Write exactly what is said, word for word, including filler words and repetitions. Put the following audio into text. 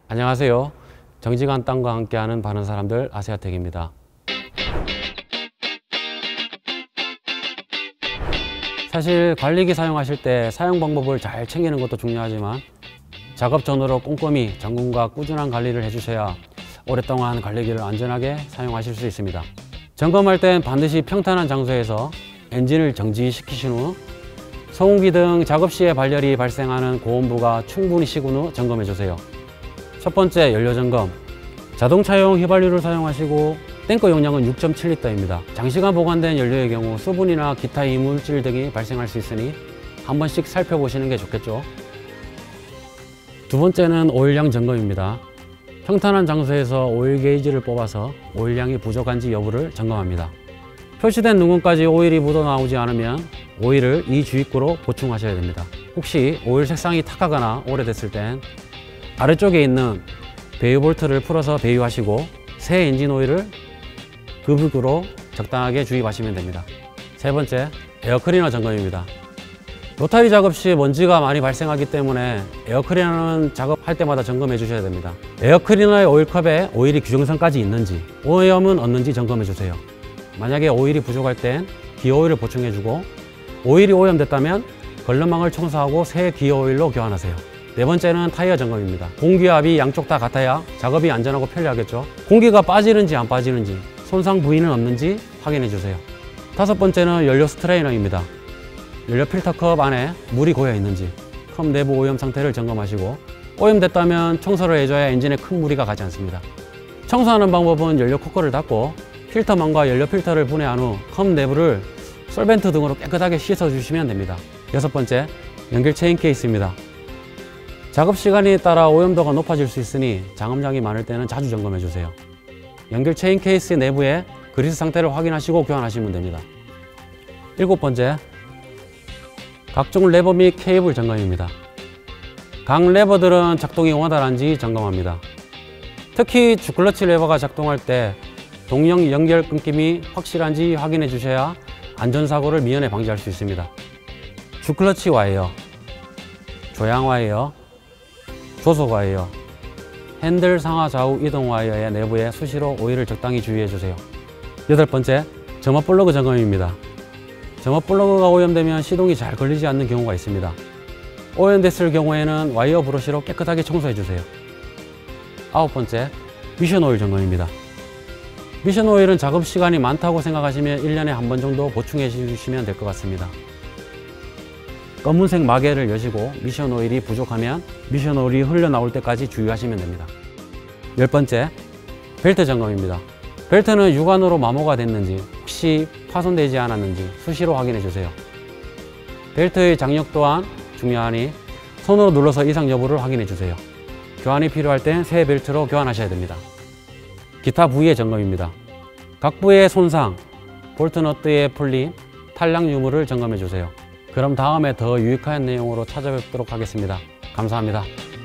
안녕하세요. 정직한 땅과 함께하는 바른 사람들 아세아텍입니다. 사실 관리기 사용하실 때 사용 방법을 잘 챙기는 것도 중요하지만 작업 전후로 꼼꼼히 점검과 꾸준한 관리를 해주셔야 오랫동안 관리기를 안전하게 사용하실 수 있습니다. 점검할 땐 반드시 평탄한 장소에서 엔진을 정지시키신 후 소음기 등 작업 시에 발열이 발생하는 고온부가 충분히 식은 후 점검해 주세요. 첫 번째, 연료 점검. 자동차용 휘발유를 사용하시고 탱크 용량은 육 점 칠 리터입니다. 장시간 보관된 연료의 경우 수분이나 기타 이물질 등이 발생할 수 있으니 한 번씩 살펴보시는 게 좋겠죠. 두 번째는 오일량 점검입니다. 평탄한 장소에서 오일 게이지를 뽑아서 오일량이 부족한지 여부를 점검합니다. 표시된 눈금까지 오일이 묻어나오지 않으면 오일을 이 주입구로 보충하셔야 됩니다. 혹시 오일 색상이 탁하거나 오래됐을 땐 아래쪽에 있는 배유 볼트를 풀어서 배유하시고 새 엔진 오일을 급으로 적당하게 주입하시면 됩니다. 세 번째, 에어클리너 점검입니다. 로타리 작업 시 먼지가 많이 발생하기 때문에 에어클리너는 작업할 때마다 점검해 주셔야 됩니다. 에어클리너의 오일컵에 오일이 규정선까지 있는지, 오염은 없는지 점검해 주세요. 만약에 오일이 부족할 땐 기어오일을 보충해 주고 오일이 오염됐다면 걸러망을 청소하고 새 기어오일로 교환하세요. 네 번째는 타이어 점검입니다. 공기압이 양쪽 다 같아야 작업이 안전하고 편리하겠죠. 공기가 빠지는지 안 빠지는지, 손상 부위는 없는지 확인해 주세요. 다섯 번째는 연료 스트레이너입니다. 연료 필터컵 안에 물이 고여 있는지, 컵 내부 오염 상태를 점검하시고 오염됐다면 청소를 해줘야 엔진에 큰 무리가 가지 않습니다. 청소하는 방법은 연료 코커를 닫고 필터망과 연료 필터를 분해한 후 컵 내부를 솔벤트 등으로 깨끗하게 씻어주시면 됩니다. 여섯 번째, 연결 체인 케이스입니다. 작업 시간에 따라 오염도가 높아질 수 있으니 장음량이 많을 때는 자주 점검해 주세요. 연결 체인 케이스 내부의 그리스 상태를 확인하시고 교환하시면 됩니다. 일곱 번째, 각종 레버 및 케이블 점검입니다. 각 레버들은 작동이 원활한지 점검합니다. 특히 주클러치 레버가 작동할 때 동력 연결 끊김이 확실한지 확인해 주셔야 안전사고를 미연에 방지할 수 있습니다. 주클러치 와이어, 조향 와이어, 조속 와이어, 핸들 상하 좌우 이동 와이어의 내부에 수시로 오일을 적당히 주의해 주세요. 여덟 번째, 점화 플러그 점검입니다. 점화 플러그가 오염되면 시동이 잘 걸리지 않는 경우가 있습니다. 오염됐을 경우에는 와이어 브러쉬로 깨끗하게 청소해 주세요. 아홉 번째, 미션 오일 점검입니다. 미션 오일은 작업 시간이 많다고 생각하시면 일 년에 한 번 정도 보충해 주시면 될 것 같습니다. 검은색 마개를 여시고 미션 오일이 부족하면 미션 오일이 흘러나올 때까지 주의하시면 됩니다. 열 번째, 벨트 점검입니다. 벨트는 유관으로 마모가 됐는지 혹시 파손되지 않았는지 수시로 확인해 주세요. 벨트의 장력 또한 중요하니 손으로 눌러서 이상 여부를 확인해 주세요. 교환이 필요할 땐 새 벨트로 교환하셔야 됩니다. 기타 부위의 점검입니다. 각 부위의 손상, 볼트 너트의 풀림, 탈락 유무를 점검해 주세요. 그럼 다음에 더 유익한 내용으로 찾아뵙도록 하겠습니다. 감사합니다.